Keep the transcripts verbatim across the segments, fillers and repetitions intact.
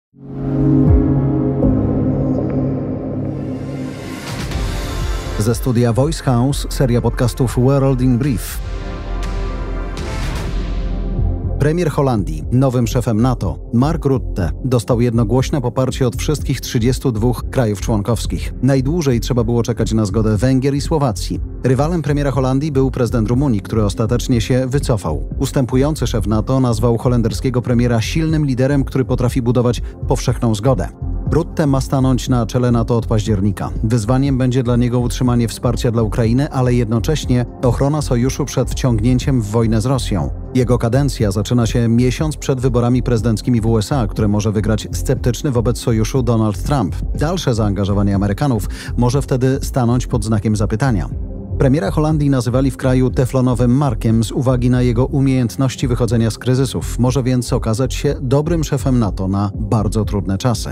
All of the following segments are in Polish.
Ze studia Voice House, seria podcastów World in Brief. Premier Holandii, nowym szefem NATO, Mark Rutte, dostał jednogłośne poparcie od wszystkich trzydziestu dwóch krajów członkowskich. Najdłużej trzeba było czekać na zgodę Węgier i Słowacji. Rywalem premiera Holandii był prezydent Rumunii, który ostatecznie się wycofał. Ustępujący szef NATO nazwał holenderskiego premiera silnym liderem, który potrafi budować powszechną zgodę. Rutte ma stanąć na czele NATO od października. Wyzwaniem będzie dla niego utrzymanie wsparcia dla Ukrainy, ale jednocześnie ochrona sojuszu przed wciągnięciem w wojnę z Rosją. Jego kadencja zaczyna się miesiąc przed wyborami prezydenckimi w U S A, które może wygrać sceptyczny wobec sojuszu Donald Trump. Dalsze zaangażowanie Amerykanów może wtedy stanąć pod znakiem zapytania. Premiera Holandii nazywali w kraju teflonowym Markiem z uwagi na jego umiejętności wychodzenia z kryzysów. Może więc okazać się dobrym szefem NATO na bardzo trudne czasy.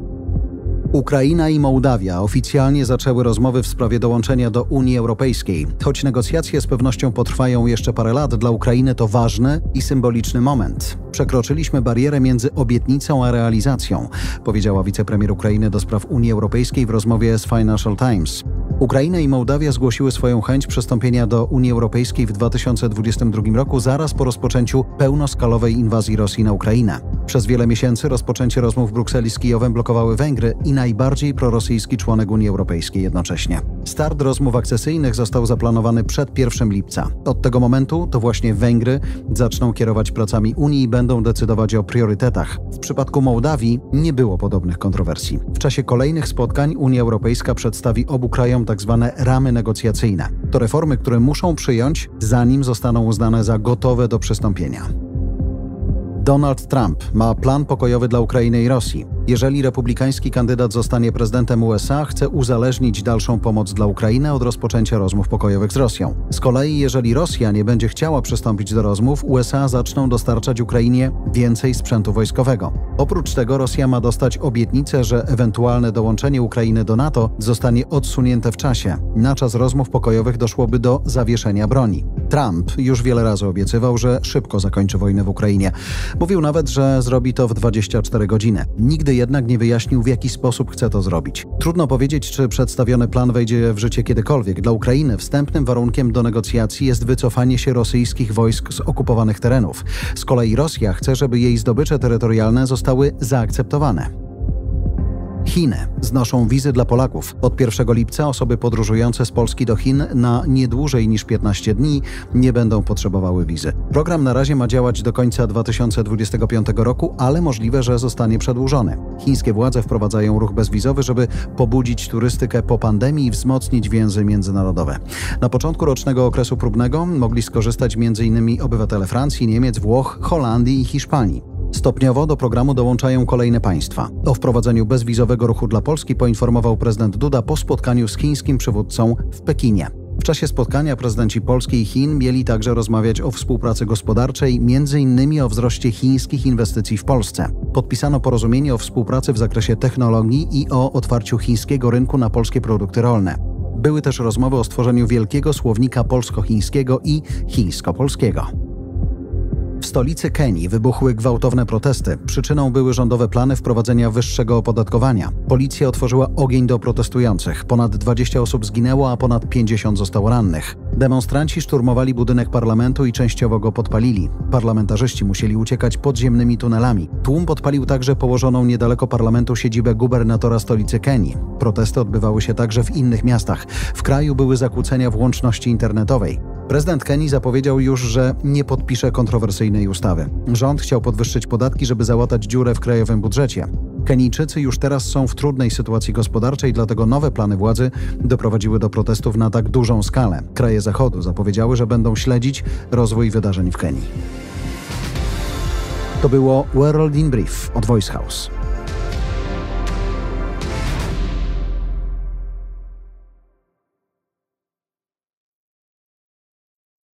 Ukraina i Mołdawia oficjalnie zaczęły rozmowy w sprawie dołączenia do Unii Europejskiej. Choć negocjacje z pewnością potrwają jeszcze parę lat, dla Ukrainy to ważny i symboliczny moment. Przekroczyliśmy barierę między obietnicą a realizacją, powiedziała wicepremier Ukrainy do spraw Unii Europejskiej w rozmowie z Financial Times. Ukraina i Mołdawia zgłosiły swoją chęć przystąpienia do Unii Europejskiej w dwa tysiące dwudziestym drugim roku, zaraz po rozpoczęciu pełnoskalowej inwazji Rosji na Ukrainę. Przez wiele miesięcy rozpoczęcie rozmów w Brukseli z Kijowem blokowały Węgry i najbardziej prorosyjski członek Unii Europejskiej jednocześnie. Start rozmów akcesyjnych został zaplanowany przed pierwszego lipca. Od tego momentu to właśnie Węgry zaczną kierować pracami Unii i będą decydować o priorytetach. W przypadku Mołdawii nie było podobnych kontrowersji. W czasie kolejnych spotkań Unia Europejska przedstawi obu krajom tzw. ramy negocjacyjne. To reformy, które muszą przyjąć, zanim zostaną uznane za gotowe do przystąpienia. Donald Trump ma plan pokojowy dla Ukrainy i Rosji. Jeżeli republikański kandydat zostanie prezydentem U S A, chce uzależnić dalszą pomoc dla Ukrainy od rozpoczęcia rozmów pokojowych z Rosją. Z kolei, jeżeli Rosja nie będzie chciała przystąpić do rozmów, U S A zaczną dostarczać Ukrainie więcej sprzętu wojskowego. Oprócz tego Rosja ma dostać obietnicę, że ewentualne dołączenie Ukrainy do NATO zostanie odsunięte w czasie. Na czas rozmów pokojowych doszłoby do zawieszenia broni. Trump już wiele razy obiecywał, że szybko zakończy wojnę w Ukrainie. Mówił nawet, że zrobi to w dwadzieścia cztery godziny. Nigdy jednak nie wyjaśnił, w jaki sposób chce to zrobić. Trudno powiedzieć, czy przedstawiony plan wejdzie w życie kiedykolwiek. Dla Ukrainy wstępnym warunkiem do negocjacji jest wycofanie się rosyjskich wojsk z okupowanych terenów. Z kolei Rosja chce, żeby jej zdobycze terytorialne zostały zaakceptowane. Chiny znoszą wizy dla Polaków. Od pierwszego lipca osoby podróżujące z Polski do Chin na nie dłużej niż piętnaście dni nie będą potrzebowały wizy. Program na razie ma działać do końca dwa tysiące dwudziestego piątego roku, ale możliwe, że zostanie przedłużony. Chińskie władze wprowadzają ruch bezwizowy, żeby pobudzić turystykę po pandemii i wzmocnić więzy międzynarodowe. Na początku rocznego okresu próbnego mogli skorzystać między innymi obywatele Francji, Niemiec, Włoch, Holandii i Hiszpanii. Stopniowo do programu dołączają kolejne państwa. O wprowadzeniu bezwizowego ruchu dla Polski poinformował prezydent Duda po spotkaniu z chińskim przywódcą w Pekinie. W czasie spotkania prezydenci Polski i Chin mieli także rozmawiać o współpracy gospodarczej, między innymi o wzroście chińskich inwestycji w Polsce. Podpisano porozumienie o współpracy w zakresie technologii i o otwarciu chińskiego rynku na polskie produkty rolne. Były też rozmowy o stworzeniu wielkiego słownika polsko-chińskiego i chińsko-polskiego. W stolicy Kenii wybuchły gwałtowne protesty. Przyczyną były rządowe plany wprowadzenia wyższego opodatkowania. Policja otworzyła ogień do protestujących. Ponad dwadzieścia osób zginęło, a ponad pięćdziesiąt zostało rannych. Demonstranci szturmowali budynek parlamentu i częściowo go podpalili. Parlamentarzyści musieli uciekać podziemnymi tunelami. Tłum podpalił także położoną niedaleko parlamentu siedzibę gubernatora stolicy Kenii. Protesty odbywały się także w innych miastach. W kraju były zakłócenia w łączności internetowej. Prezydent Kenii zapowiedział już, że nie podpisze kontrowersyjnej ustawy. Rząd chciał podwyższyć podatki, żeby załatać dziurę w krajowym budżecie. Kenijczycy już teraz są w trudnej sytuacji gospodarczej, dlatego nowe plany władzy doprowadziły do protestów na tak dużą skalę. Kraje Zachodu zapowiedziały, że będą śledzić rozwój wydarzeń w Kenii. To było World in Brief od Voice House.